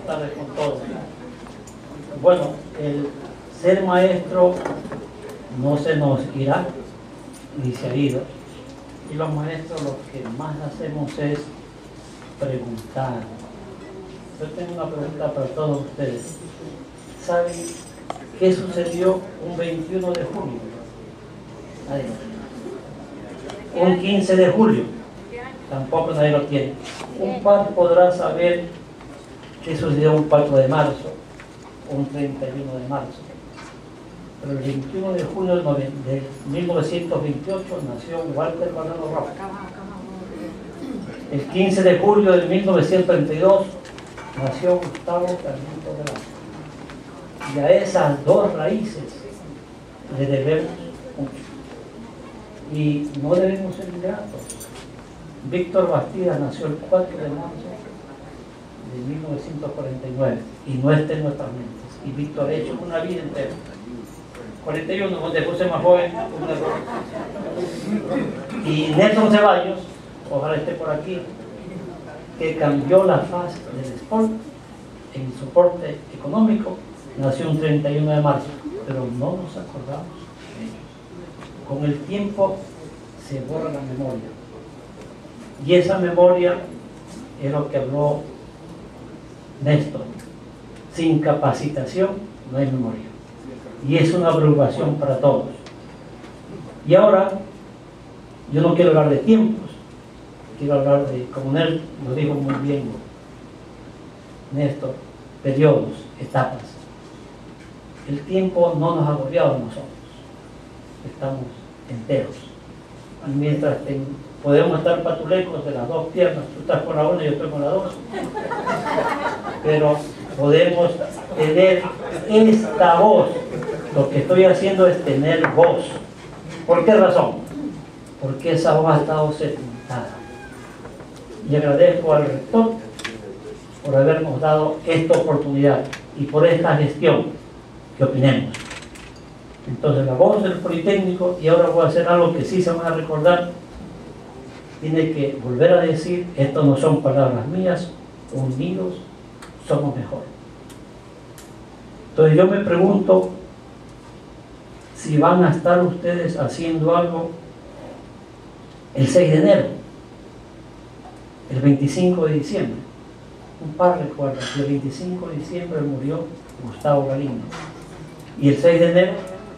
Buenas tardes con todos. Bueno, el ser maestro no se nos irá ni se ha ido. Y los maestros lo que más hacemos es preguntar. Yo tengo una pregunta para todos ustedes. ¿Saben qué sucedió un 21 de julio? Nadie. Un 15 de julio. Tampoco nadie lo tiene. Un par podrá saber qué sucedió un 4 de marzo, un 31 de marzo. Pero el 21 de julio de 1928 nació Walter Bardano Rojas. El 15 de julio de 1932 nació Gustavo Carlito Velasco. Y a esas dos raíces le debemos mucho. Y no debemos ser ingratos. Víctor Bastidas nació el 4 de marzo de 1949 y no está en nuestras mentes. Y Víctor ha hecho una vida entera. 41, donde puse más joven, un error. Y Nelson Ceballos, ojalá esté por aquí, que cambió la faz del sport en soporte económico, nació un 31 de marzo, pero no nos acordamos de ellos. Con el tiempo se borra la memoria. Y esa memoria es lo que habló Néstor. Sin capacitación no hay memoria. Y es una preocupación para todos. Y ahora, yo no quiero hablar de tiempos, quiero hablar de, como él lo dijo muy bien Néstor, periodos, etapas. El tiempo no nos ha agobiado a nosotros. Estamos enteros. Y mientras podemos estar patulecos de las dos piernas, tú estás con la una y yo estoy con la dos, pero podemos tener esta voz. Lo que estoy haciendo es tener voz. ¿Por qué razón? Porque esa voz ha estado sepultada. Y agradezco al rector por habernos dado esta oportunidad y por esta gestión que opinemos. Entonces la voz del Politécnico, y ahora voy a hacer algo que sí se van a recordar, tiene que volver a decir, esto no son palabras mías, unidos somos mejor. Entonces yo me pregunto si van a estar ustedes haciendo algo el 6 de enero, el 25 de diciembre. Un par recuerda que el 25 de diciembre murió Gustavo Galindo y el 6 de enero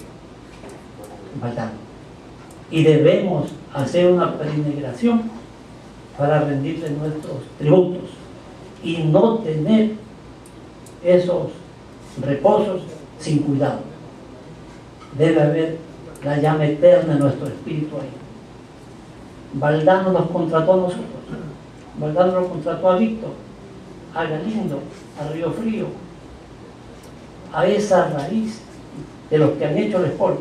Baldano. Y debemos hacer una peregrinación para rendirle nuestros tributos y no tener esos reposos sin cuidado. Debe haber la llama eterna en nuestro espíritu ahí. Baldano nos contrató a nosotros. Baldano nos contrató a Víctor, a Galindo, a Río Frío, a esa raíz de los que han hecho el sport.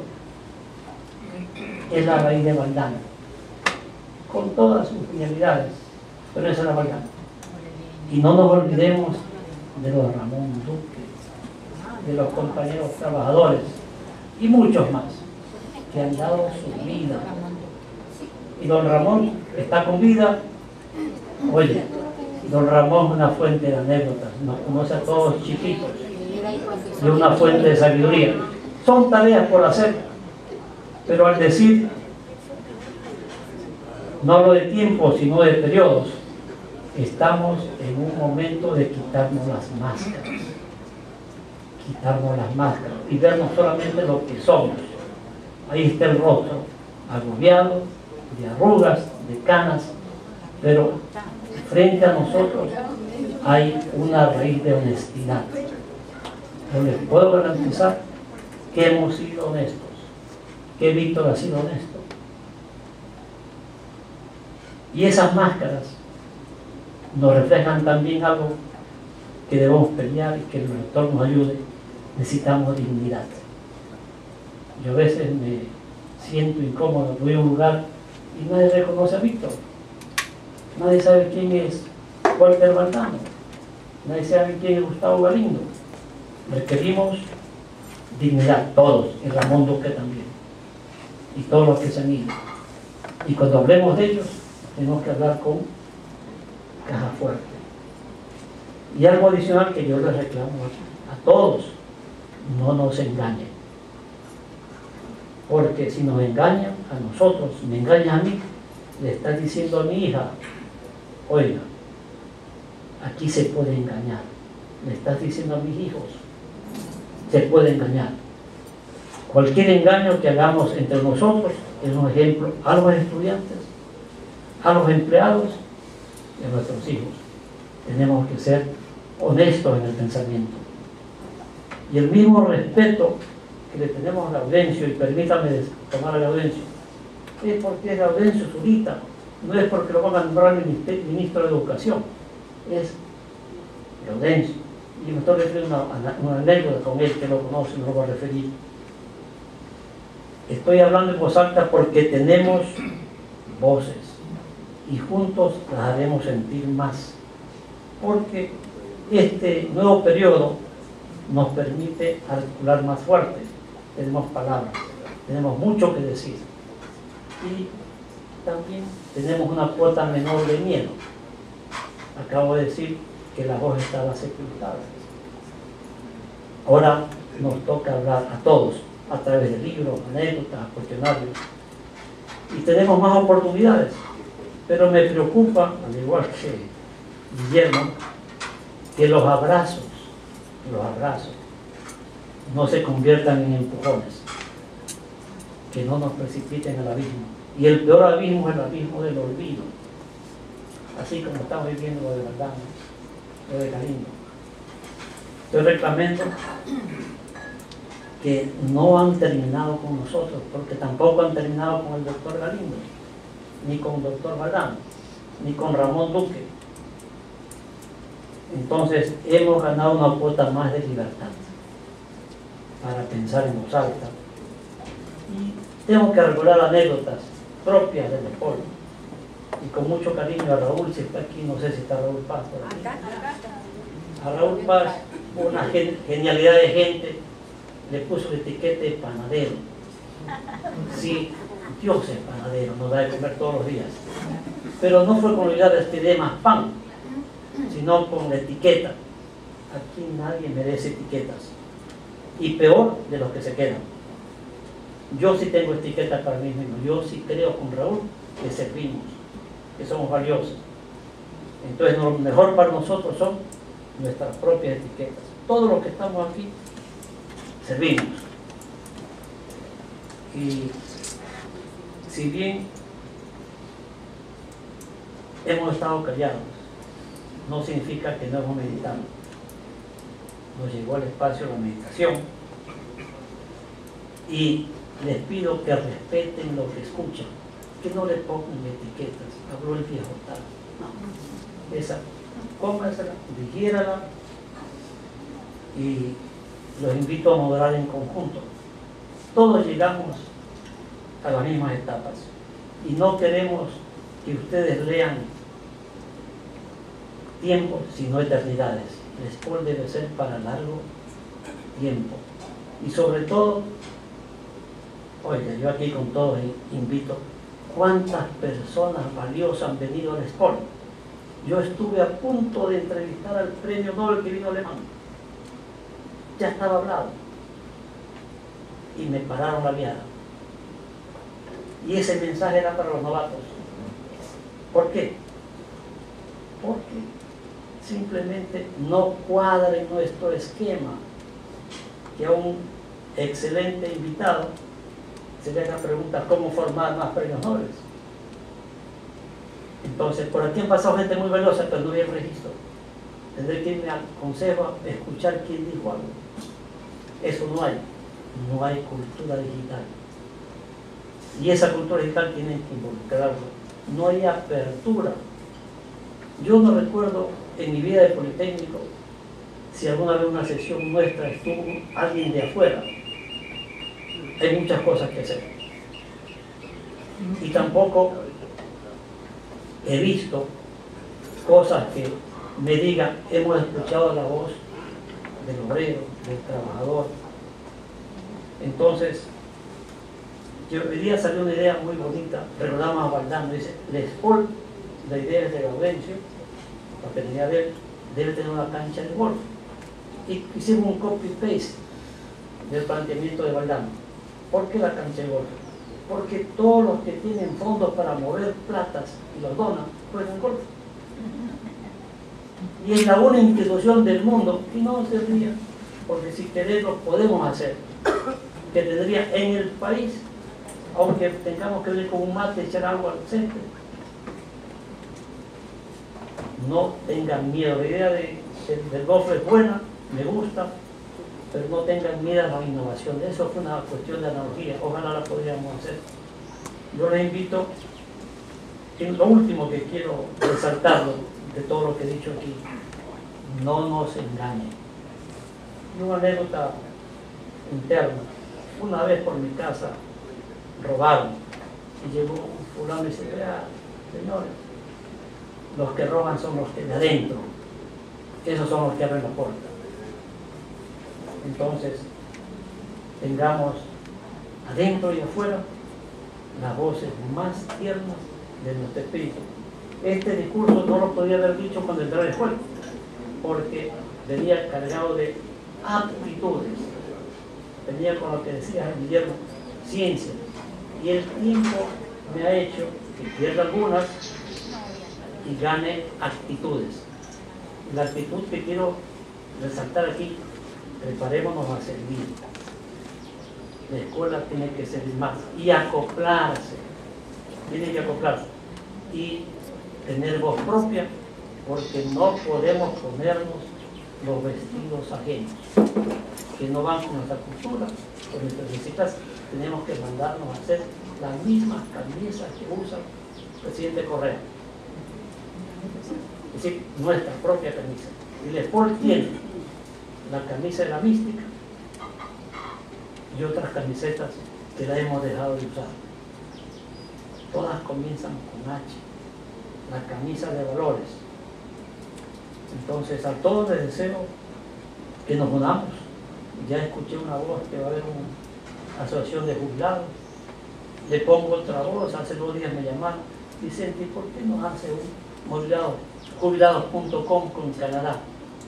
Es la raíz de Baldano, con todas sus finalidades, pero esa es la Baldano. Y no nos olvidemos de los Ramón Duque, de los compañeros trabajadores y muchos más que han dado su vida. Y don Ramón está con vida. Oye, don Ramón es una fuente de anécdotas, nos conoce a todos chiquitos, de una fuente de sabiduría. Son tareas por hacer, pero al decir, no hablo de tiempo, sino de periodos, estamos en un momento de quitarnos las máscaras. Quitarnos las máscaras y vernos solamente lo que somos. Ahí está el rostro, agobiado, de arrugas, de canas, pero frente a nosotros hay una raíz de honestidad. Yo les puedo garantizar que hemos sido honestos, que Víctor ha sido honesto. Y esas máscaras nos reflejan también algo que debemos pelear y que el rector nos ayude. Necesitamos dignidad. Yo a veces me siento incómodo, voy a un lugar y nadie reconoce a Víctor. Nadie sabe quién es Walter Baldano. Nadie sabe quién es Gustavo Galindo. Requerimos dignidad, todos, y Ramón Duque también. Y todos los que se han ido. Y cuando hablemos de ellos, tenemos que hablar con caja fuerte. Y algo adicional que yo les reclamo a todos: no nos engañen. Porque si nos engañan a nosotros, si me engañan a mí, le estás diciendo a mi hija: oiga, aquí se puede engañar. Le estás diciendo a mis hijos: se puede engañar. Cualquier engaño que hagamos entre nosotros es un ejemplo a los estudiantes, a los empleados y a nuestros hijos. Tenemos que ser honestos en el pensamiento. Y el mismo respeto que le tenemos a Gaudencio, y permítame tomar a Gaudencio, es porque es Gaudencio Zurita, no es porque lo van a nombrar ministro de Educación, es Gaudencio. Y me estoy refiriendo a una anécdota con él, que lo conoce, no lo voy a referir. Estoy hablando en voz alta porque tenemos voces y juntos las haremos sentir más, porque este nuevo periodo nos permite articular más fuerte. Tenemos palabras, tenemos mucho que decir y también tenemos una cuota menor de miedo. Acabo de decir que la voz estaba sepultada. Ahora nos toca hablar a todos a través de libros, anécdotas, cuestionarios, y tenemos más oportunidades. Pero me preocupa, al igual que Guillermo, que los abrazos no se conviertan en empujones, que no nos precipiten al abismo. Y el peor abismo es el abismo del olvido, así como estamos viviendo lo de Valdano, lo de Galindo. Estoy reclamando que no han terminado con nosotros, porque tampoco han terminado con el doctor Galindo, ni con el doctor Valdano, ni con Ramón Duque. Entonces hemos ganado una cuota más de libertad para pensar en voz alta. Y tengo que recordar anécdotas propias del deporte. Y con mucho cariño a Raúl, si está aquí, no sé si está Raúl Paz por aquí. A Raúl Paz, una genialidad de gente, le puso la etiqueta de panadero. Sí, Dios es panadero, nos da de comer todos los días. Pero no fue con la idea de que dé más pan, sino con la etiqueta. Aquí nadie merece etiquetas. Y peor de los que se quedan. Yo sí tengo etiqueta para mí mismo. Yo sí creo con Raúl que servimos, que somos valiosos. Entonces lo mejor para nosotros son nuestras propias etiquetas. Todos los que estamos aquí servimos. Y si bien hemos estado callados, no significa que no hemos meditado. Nos llegó al espacio la meditación y les pido que respeten lo que escuchan, que no le pongan etiquetas. Habló el viejo tal, no, esa, cómasela, digiérala, y los invito a moderar en conjunto. Todos llegamos a las mismas etapas y no queremos que ustedes lean tiempos sino eternidades. El sport debe ser para largo tiempo. Y sobre todo, oiga, yo aquí con todos invito: ¿cuántas personas valiosas han venido al sport? Yo estuve a punto de entrevistar al premio Nobel que vino alemán. Ya estaba hablado. Y me pararon la viada. Y ese mensaje era para los novatos. ¿Por qué? Porque simplemente no cuadra en nuestro esquema que a un excelente invitado se le haga preguntas: ¿cómo formar más premios Nobel? Entonces, por aquí han pasado gente muy valiosa, pero no hay el registro. Tendré que irme al consejo a escuchar quién dijo algo. Eso no hay. No hay cultura digital. Y esa cultura digital tiene que involucrarlo. No hay apertura. Yo no recuerdo en mi vida de Politécnico si alguna vez una sesión nuestra estuvo alguien de afuera. Hay muchas cosas que hacer. Y tampoco he visto cosas que me digan: hemos escuchado la voz del obrero, del trabajador. Entonces, hoy día salió una idea muy bonita, recordamos a Valdano, dice: la idea es de Gaudencio, la tenía de él, debe tener una cancha de golf. Y hicimos un copy-paste del planteamiento de Valdano. ¿Por qué la cancha de golf? Porque todos los que tienen fondos para mover platas y los donan, juegan golf. Y es la única institución del mundo, y no se ría, porque si queremos podemos hacer, que tendría en el país, aunque tengamos que venir con un mate y echar agua al centro. No tengan miedo, la idea del golf es buena, me gusta, pero no tengan miedo a la innovación. Eso fue una cuestión de analogía, ojalá la podríamos hacer. Yo les invito, lo último que quiero resaltar de todo lo que he dicho aquí, no nos engañen. Y una anécdota interna, una vez por mi casa robaron y llegó un fulano y dice: vea, señores, los que roban son los que de adentro, esos son los que abren la puerta. Entonces, tengamos adentro y afuera las voces más tiernas de nuestro espíritu. Este discurso no lo podía haber dicho cuando entré a la escuela, porque venía cargado de aptitudes, venía con lo que decía Guillermo, ciencia, y el tiempo me ha hecho que pierda algunas y gane actitudes. La actitud que quiero resaltar aquí: preparémonos a servir. La escuela tiene que servir más y acoplarse, tiene que acoplarse y tener voz propia, porque no podemos ponernos los vestidos ajenos que no van con nuestra cultura, con nuestras visitas. Tenemos que mandarnos a hacer las mismas camisas que usa el presidente Correa, es decir, nuestra propia camisa. Y el Sport tiene la camisa de la mística y otras camisetas que la hemos dejado de usar. Todas comienzan con H, la camisa de valores. Entonces, a todos les deseo que nos unamos. Ya escuché una voz que va a haber una asociación de jubilados. Le pongo otra voz, hace 2 días me llamaron, Vicente, ¿y por qué no hace un jubilados.com con Canadá?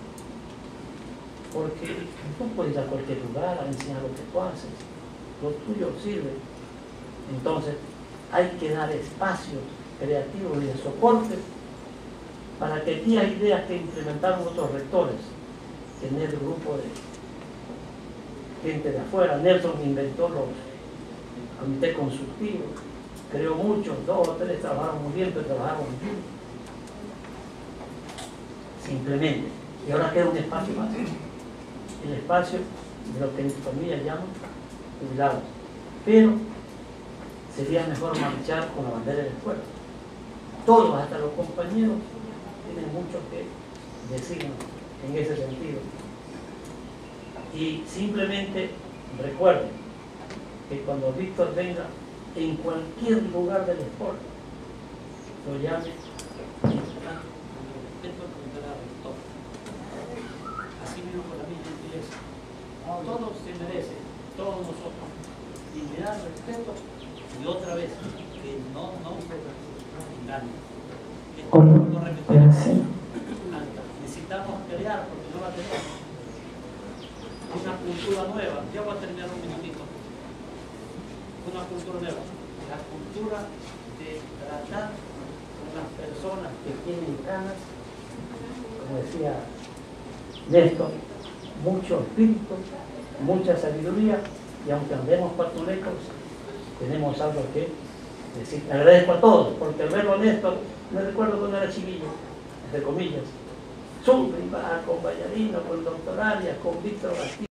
Porque no puedes ir a cualquier lugar a enseñar lo que tú haces, lo tuyo sirve. Entonces hay que dar espacios creativos y de soporte para que aquellas ideas que implementaron otros rectores, tener el grupo de gente de afuera. Nelson inventó los comités consultivos, creó muchos, 2 o 3 trabajaron muy bien, pero trabajaron muy bien. Simplemente, y ahora queda un espacio más, el espacio de lo que en tu familia llaman jubilados, pero sería mejor marchar con la bandera de la escuela. Todos, hasta los compañeros, tienen mucho que decirnos en ese sentido. Y simplemente recuerden que cuando Víctor venga, en cualquier lugar del Sport, lo llame así mismo con la misma gentileza. Todos se merecen, todos nosotros, dignidad, respeto, y otra vez, que no nos engañen. Lo repetiremos. Necesitamos pelear porque no la tenemos. Una cultura nueva, ya voy a terminar un minutito. Una cultura nueva, la cultura de tratar con las personas que tienen ganas, como decía Néstor, mucho espíritu, mucha sabiduría, y aunque andemos patulecos, tenemos algo que decir. Agradezco a todos, porque al verlo Néstor, me recuerdo cuando era chiquillo, entre comillas, sube y baja con Vallarino, con el doctor Arias, con Víctor García.